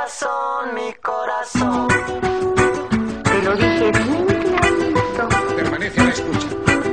corazón, mi corazón. Te lo dije bien clarito. Permanece a la escucha.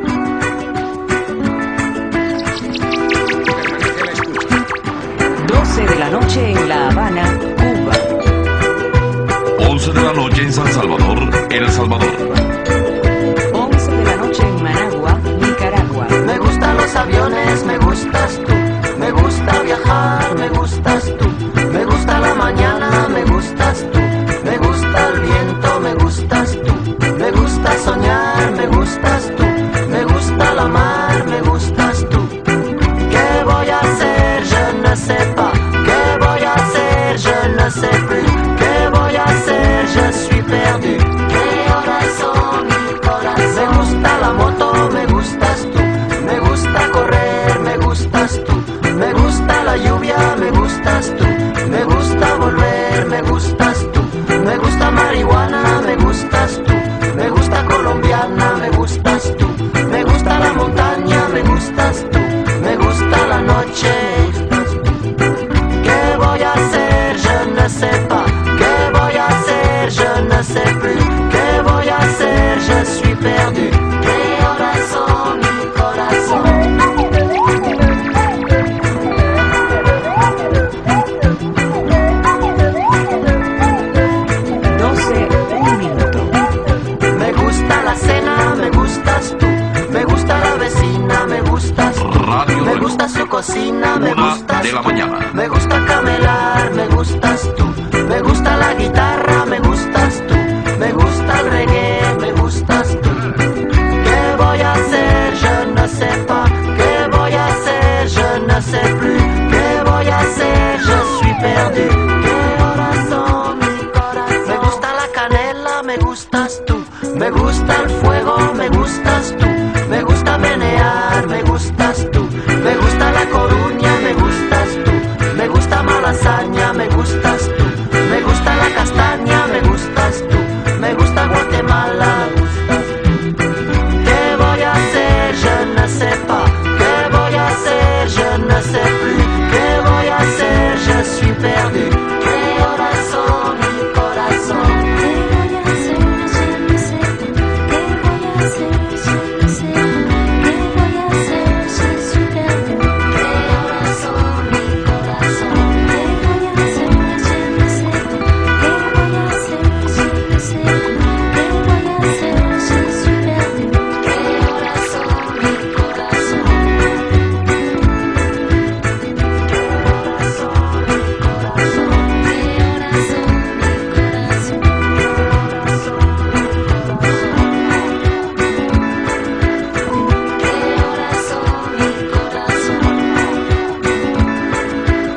Permanece a la escucha. 12 de la noche en La Habana, Cuba. 11 de la noche en San Salvador, El Salvador. 11 de la noche en Managua, Nicaragua. Me gustan los aviones, me gustas tú. Me gusta viajar, me gustas tú. Me gusta la mañana, me gustas tú. Me gusta el viento, me gustas tú. Me gusta soñar, me gustas tú. Me gusta la mar, me gustas tú. ¿Qué voy a hacer? Je ne sais pas. ¿Qué voy a hacer? Je ne sais plus. ¿Qué voy a hacer? Je suis perdu. ¿Qué corazón, mi corazón? Me gusta la moto, me gustas tú. Me gusta correr, me gustas tú. Me gusta la lluvia, me gustas tú. Me gusta volver, me gustas tú. Me gusta marihuana, me gustas tú. Me gusta colombiana, me gustas tú. Me gusta la montaña, me gustas tú. Me gusta la noche. ¿Qué voy a hacer? Je ne sais pas. ¿Qué voy a hacer? Je ne sais plus. ¿Qué voy a hacer? Je suis perdu. ¿Qué corazón, mi corazón? 12, un minuto. Me gusta la cena, me gustas tú. Me gusta la vecina, me gustas tú. Radio Me gusta su cocina, me 1 gustas de la tú. mañana. Me gusta camelar, me gustas tú. Me gusta la guitarra, me gustas tú. Me gusta el reggae, me gustas tú. ¿Qué voy a hacer? Je ne sais pas. ¿Qué voy a hacer? Je ne sais plus. ¿Qué voy a hacer? Je suis perdu. ¿Qué corazón, mi corazón? Me gusta la canela, me gustas tú. Me gusta el fuego, me gustas tú. Me gusta menear, me gustas tú. Me gusta La Coruña, me gustas tú. Me gusta Malasaña, me gustas tú. Me gusta la castaña, me gustas tú. Me gusta Guatemala, me gustas tú. ¿Qué voy a hacer? Je ne sais pas. ¿Qué voy a hacer? Je ne sais plus. ¿Qué voy a hacer? Je suis perdu. ¿Qué corazón, mi corazón? ¿Qué voy a hacer? Je ne sais plus. ¿Qué voy a hacer? Je ne sais plus. ¿Qué voy a hacer? Je suis perdu. ¿Qué corazón, mi corazón? ¿Qué voy a hacer? Je ne sais plus. ¿Qué voy a hacer? Je ne sais plus. ¿Qué voy a hacer? Je suis perdu. ¿Qué corazón, mi corazón?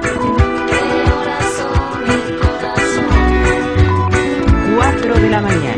Cuatro de la mañana.